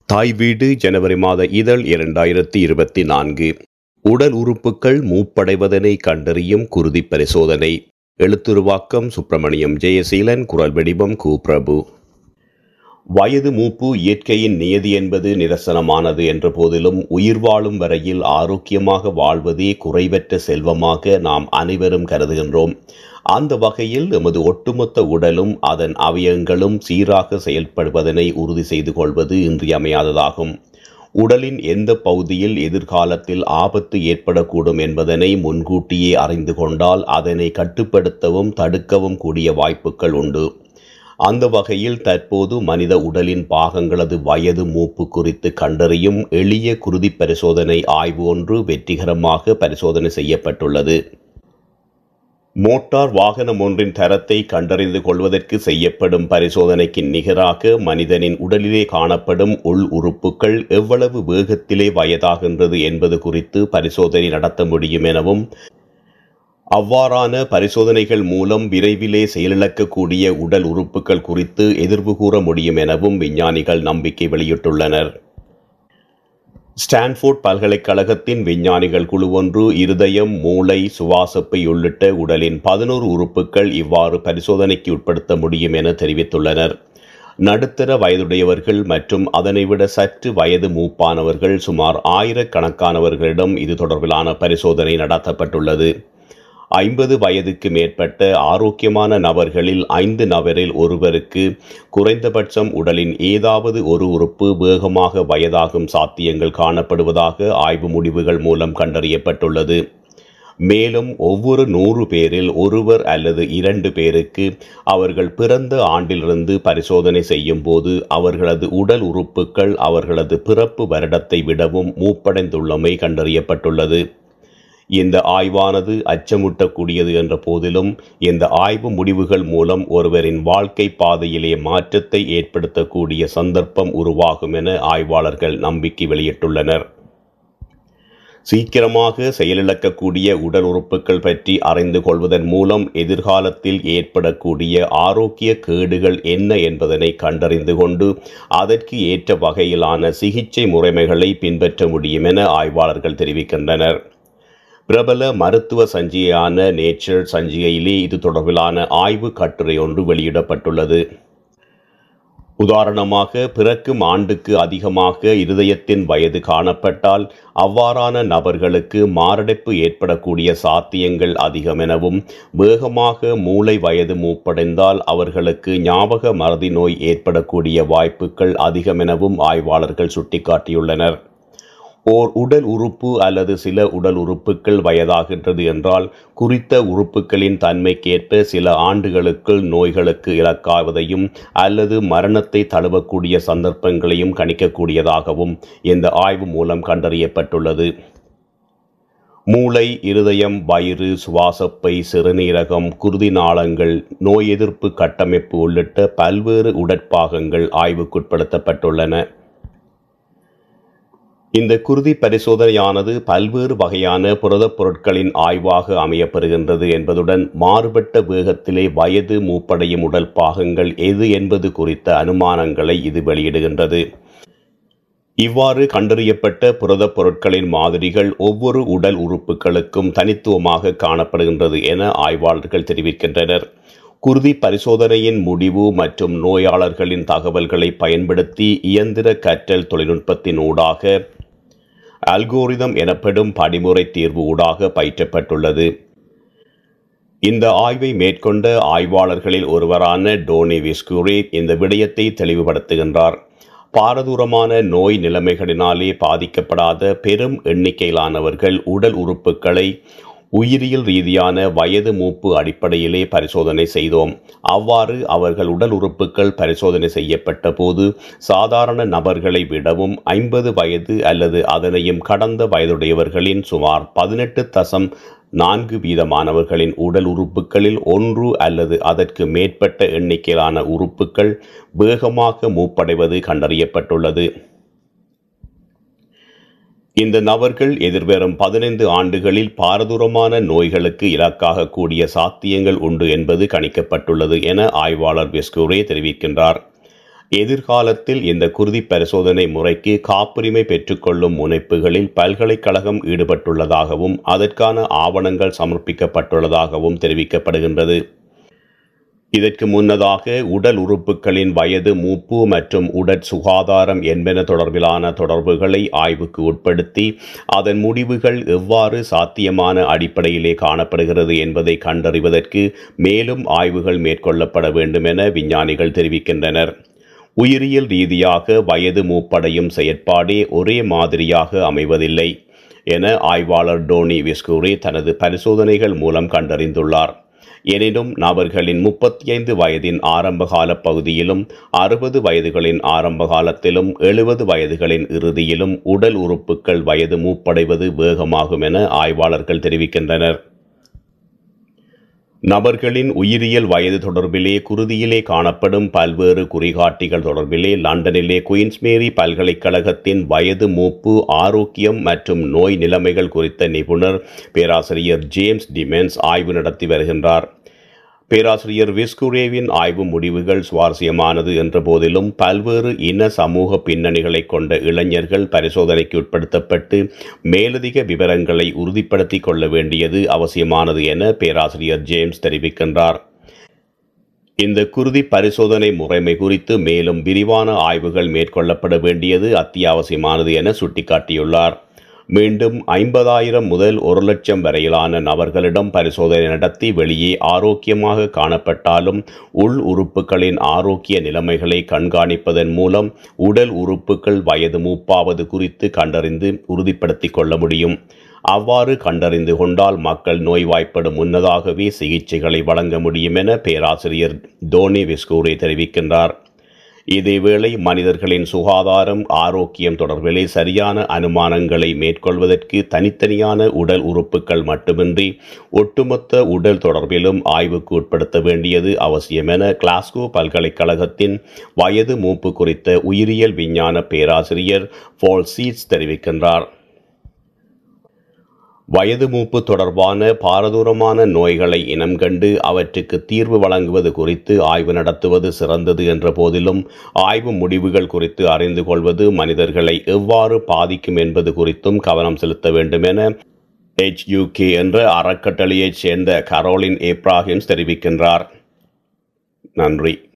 தாய்வீடு ஜனவரி மாத இதழ் 2024. உடல் உறுப்புகள் மூப்படைவதனை கண்டறியும் குருதி பரிசோதனை. எழுத்துருவாக்கம் சுப்பிரமணியம் ஜெயசீலன். குரல் வடிவம் கு. பிரபு. வயது மூப்பு இயற்கையின் நியதி என்பது நிரசனமானது என்ற போதிலும் உயிர் வாழும் வரையில் ஆரோக்கியமாக வாழ்வதே குறைவற்ற செல்வமாக நாம் அனைவரும் கருதுகின்றோம். அந்த வகையில் எமது ஒட்டுமொத்த உடலும் அதன் அவயங்களும் சீராக செயல்படுவதனை உறுதி செய்து கொள்வது இன்றியமையாததாகும். உடலின் எந்த பகுதியில் எதிர்காலத்தில் ஆபத்து ஏற்படக்கூடும் என்பதனை முன்கூட்டியே அறிந்து கொண்டால் அதனை கட்டுப்படுத்தவும் தடுக்கவும் கூடிய வாய்ப்புகள் உண்டு. அந்த வகையில் தற்போது மனித உடலின் பாகங்களது வயது மூப்பு குறித்து கண்டறியும் எளிய குருதி பரிசோதனை ஆய்வு ஒன்று வெற்றிகரமாக பரிசோதனை செய்யப்பட்டுள்ளது. மோட்டார் வாகனம் ஒன்றின் தரத்தை கண்டறிந்து கொள்வதற்கு செய்யப்படும் பரிசோதனைக்கு நிகராக மனிதனின் உடலிலே காணப்படும் உள் உறுப்புகள் எவ்வளவு வேகத்திலே வயதாகின்றது என்பது குறித்து பரிசோதனை நடத்த முடியும் எனவும், அவ்வாறான பரிசோதனைகள் மூலம் விரைவிலே செயலிழக்கக்கூடிய உடல் உறுப்புகள் குறித்து எதிர்வு கூற முடியும் எனவும் விஞ்ஞானிகள் நம்பிக்கை வெளியிட்டுள்ளனர். ஸ்டான்ஃபோர்ட் பல்கலைக்கழகத்தின் விஞ்ஞானிகள் குழு ஒன்று இருதயம், மூளை, சுவாசப்பை உள்ளிட்ட உடலின் 11 உறுப்புகள் இவ்வாறு பரிசோதனைக்கு உட்படுத்த முடியும் என தெரிவித்துள்ளனர். நடுத்தர வயதுடையவர்கள் மற்றும் அதனை விட சற்று வயது மூப்பானவர்கள் சுமார் 1000 கணக்கானவர்களிடம் இது தொடர்பிலான பரிசோதனை நடத்தப்பட்டுள்ளது. 50 வயதுக்கு மேற்பட்ட ஆரோக்கியமான நபர்களில் 5 நபரில் ஒருவருக்கு குறைந்தபட்சம் உடலின் ஏதாவது ஒரு உறுப்பு வேகமாக வயதாகும் சாத்தியங்கள் காணப்படுவதாக ஆய்வு முடிவுகள் மூலம் கண்டறியப்பட்டுள்ளது. மேலும் ஒவ்வொரு 100 பேரில் ஒருவர் அல்லது 2 பேருக்கு அவர்கள் பிறந்த ஆண்டிலிருந்து பரிசோதனை செய்யும் போது அவர்களது உடல் உறுப்புகள் அவர்களது பிறப்பு வருடத்தை விடவும் மூப்படைந்துள்ளமை கண்டறியப்பட்டுள்ளது. இந்த ஆய்வானது அச்சமூட்டக்கூடியது என்ற போதிலும் இந்த ஆய்வு முடிவுகள் மூலம் ஒருவரின் வாழ்க்கை பாதையிலே மாற்றத்தை ஏற்படுத்தக்கூடிய சந்தர்ப்பம் உருவாகும் என ஆய்வாளர்கள் நம்பிக்கை வெளியிட்டுள்ளனர். சீக்கிரமாக செயலிழக்கக்கூடிய உடல் உறுப்புகள் பற்றி அறிந்து கொள்வதன் மூலம் எதிர்காலத்தில் ஏற்படக்கூடிய ஆரோக்கிய கேடுகள் என்ன என்பதனை கண்டறிந்து கொண்டு அதற்கு ஏற்ற வகையிலான சிகிச்சை முறைமைகளை பின்பற்ற முடியும் என ஆய்வாளர்கள் தெரிவிக்கின்றனர். பிரபல மருத்துவ சஞ்சிகையான நேச்சர் சஞ்சிகையிலே இது தொடர்பிலான ஆய்வு கட்டுரை ஒன்று வெளியிடப்பட்டுள்ளது. உதாரணமாக, பிறக்கும் ஆண்டுக்கு அதிகமாக இருதயத்தின் வயது காணப்பட்டால் அவ்வாறான நபர்களுக்கு மாரடைப்பு ஏற்படக்கூடிய சாத்தியங்கள் அதிகம் எனவும், வேகமாக மூளை வயது மூப்படைந்தால் அவர்களுக்கு ஞாபக மறதி நோய் ஏற்படக்கூடிய வாய்ப்புகள் அதிகம் எனவும் ஆய்வாளர்கள் சுட்டிக்காட்டியுள்ளனர். ஓர் உடல் உறுப்பு அல்லது சில உடல் உறுப்புகள் வயதாகின்றது என்றால் குறித்த உறுப்புகளின் தன்மைக்கேற்ப சில ஆண்டுகளுக்குள் நோய்களுக்கு இலக்காவதையும் அல்லது மரணத்தை தழுவக்கூடிய சந்தர்ப்பங்களையும் கணிக்கக்கூடியதாகவும் இந்த ஆய்வு மூலம் கண்டறியப்பட்டுள்ளது. மூளை, இருதயம், வயிறு, சுவாசப்பை, சிறுநீரகம், குருதி நாளங்கள், நோய் எதிர்ப்பு கட்டமைப்பு உள்ளிட்ட பல்வேறு உடற்பாகங்கள் ஆய்வுக்குட்படுத்தப்பட்டுள்ளன. இந்த குருதி பரிசோதனையானது பல்வேறு வகையான புரதப் பொருட்களின் ஆய்வாக அமையப்பெறுகின்றது என்பதுடன் மாறுபட்ட வேகத்திலே வயது மூப்படையும் உடல் பாகங்கள் எது என்பது குறித்த அனுமானங்களை இது வெளியிடுகின்றது. இவ்வாறு கண்டறியப்பட்ட புரதப் பொருட்களின் மாதிரிகள் ஒவ்வொரு உடல் உறுப்புகளுக்கும் தனித்துவமாக காணப்படுகின்றது என ஆய்வாளர்கள் தெரிவிக்கின்றனர். குருதி பரிசோதனையின் முடிவு மற்றும் நோயாளர்களின் தகவல்களை பயன்படுத்தி இயந்திர கற்றல் தொழில்நுட்பத்தின் ஊடாக அல்கோரிதம் எனப்படும் படிமுறை தீர்வு ஊடாக பயிற்றப்பட்டுள்ளது. இந்த ஆய்வை மேற்கொண்ட ஆய்வாளர்களில் ஒருவரான டோனி விஸ்கூரி இந்த விடயத்தை தெளிவுபடுத்துகின்றார். பாரதூரமான நோய் நிலைமைகளினாலே பாதிக்கப்படாத பெரும் எண்ணிக்கையிலானவர்கள் உடல் உறுப்புகளை உயிரியல் ரீதியான வயது மூப்பு அடிப்படையிலே பரிசோதனை செய்தோம். அவ்வாறு அவர்கள் உடல் உறுப்புகள் பரிசோதனை செய்யப்பட்ட போது சாதாரண நபர்களை விடவும் 50 வயது அல்லது அதனையும் கடந்த வயதுடையவர்களின் சுமார் 18.4% உடல் உறுப்புகளில் 1 அல்லது அதற்கு மேற்பட்ட எண்ணிக்கையிலான உறுப்புகள் வேகமாக மூப்படைவது கண்டறியப்பட்டுள்ளது. இந்த நபர்கள் எதிர்வரும் 15 ஆண்டுகளில் பாரதூரமான நோய்களுக்கு இலக்காகக்கூடிய சாத்தியங்கள் உண்டு என்பது கணிக்கப்பட்டுள்ளது என ஆய்வாளர் விஸ்கூரே தெரிவிக்கின்றார். எதிர்காலத்தில் இந்த குருதி பரிசோதனை முறைக்கு காப்புரிமை பெற்றுக்கொள்ளும் முனைப்புகளில் பல்கலைக்கழகம் ஈடுபட்டுள்ளதாகவும் அதற்கான ஆவணங்கள் சமர்ப்பிக்கப்பட்டுள்ளதாகவும் தெரிவிக்கப்படுகின்றது. இதற்கு முன்னதாக உடல் உறுப்புகளின் வயது, மூப்பு மற்றும் உடற் சுகாதாரம் என்பன தொடர்பிலான தொடர்புகளை ஆய்வுக்கு உட்படுத்தி அதன் முடிவுகள் எவ்வாறு சாத்தியமான அடிப்படையிலே காணப்படுகிறது என்பதை கண்டறிவதற்கு மேலும் ஆய்வுகள் மேற்கொள்ளப்பட வேண்டும் என விஞ்ஞானிகள் தெரிவிக்கின்றனர். உயிரியல் ரீதியாக வயது மூப்படையும் செயற்பாடே ஒரே மாதிரியாக அமைவதில்லை என ஆய்வாளர் டோனி விஸ்கூரி தனது பரிசோதனைகள் மூலம் கண்டறிந்துள்ளார். எனினும் நபர்களின் 35 வயதின் ஆரம்பகால பகுதியிலும் 60 வயதுகளின் ஆரம்ப காலத்திலும் 70 வயதுகளின் இறுதியிலும் உடல் உறுப்புகள் வயது மூப்படைவது வேகமாகும் என ஆய்வாளர்கள் தெரிவிக்கின்றனர். நபர்களின் உயிரியல் வயது தொடர்பிலே குருதியிலே காணப்படும் பல்வேறு குறிகாட்டிகள் தொடர்பிலே லண்டனிலே குயின்ஸ் மேரி பல்கலைக்கழகத்தின் வயது, மூப்பு, ஆரோக்கியம் மற்றும் நோய் நிலைமைகள் குறித்த நிபுணர் பேராசிரியர் ஜேம்ஸ் டிமென்ஸ் ஆய்வு நடத்தி வருகின்றார். பேராசிரியர் விஸ்கூரேவின் ஆய்வு முடிவுகள் சுவாரஸ்யமானது என்ற போதிலும் பல்வேறு இன சமூக பின்னணிகளை கொண்ட இளைஞர்கள் பரிசோதனைக்கு உட்படுத்தப்பட்டு மேலதிக விவரங்களை உறுதிப்படுத்திக் கொள்ள வேண்டியது அவசியமானது என பேராசிரியர் ஜேம்ஸ் தெரிவிக்கின்றார். இந்த குருதி பரிசோதனை முறைமை குறித்து மேலும் விரிவான ஆய்வுகள் மேற்கொள்ளப்பட வேண்டியது அத்தியாவசியமானது என சுட்டிக்காட்டியுள்ளார். மீண்டும் 50,000 முதல் 1,00,000 வரையிலான நபர்களிடம் பரிசோதனை நடத்தி வெளியே ஆரோக்கியமாக காணப்பட்டாலும் உள் உறுப்புகளின் ஆரோக்கிய நிலைமைகளை கண்காணிப்பதன் மூலம் உடல் உறுப்புகள் வயது மூப்பாவது குறித்து கண்டறிந்து உறுதிப்படுத்திக் கொள்ள முடியும். அவ்வாறு கண்டறிந்து கொண்டால் மக்கள் நோய்வாய்ப்படும் முன்னதாகவே சிகிச்சைகளை வழங்க முடியும் என பேராசிரியர் டோனி விஸ்கூரி தெரிவிக்கின்றார். இதேவேளை மனிதர்களின் சுகாதாரம், ஆரோக்கியம் தொடர்பிலே சரியான அனுமானங்களை மேற்கொள்வதற்கு தனித்தனியான உடல் உறுப்புகள் மட்டுமின்றி ஒட்டுமொத்த உடல் தொடர்பிலும் ஆய்வுக்கு உட்படுத்த வேண்டியது அவசியம் என கிளாஸ்கோ பல்கலைக்கழகத்தின் வயது மூப்பு குறித்த உயிரியல் விஞ்ஞான பேராசிரியர் பால் சீட்ஸ் தெரிவிக்கின்றார். வயது மூப்பு தொடர்பான பாரதூரமான நோய்களை இனம் கண்டு அவற்றுக்கு தீர்வு வழங்குவது குறித்து ஆய்வு நடத்துவது சிறந்தது என்ற போதிலும் ஆய்வு முடிவுகள் குறித்து அறிந்து கொள்வது மனிதர்களை எவ்வாறு பாதிக்கும் என்பது குறித்தும் கவனம் செலுத்த வேண்டும் என HUK என்ற அறக்கட்டளையைச் சேர்ந்த கரோலின் ஏப்ராஹிம்ஸ் தெரிவிக்கின்றார். நன்றி.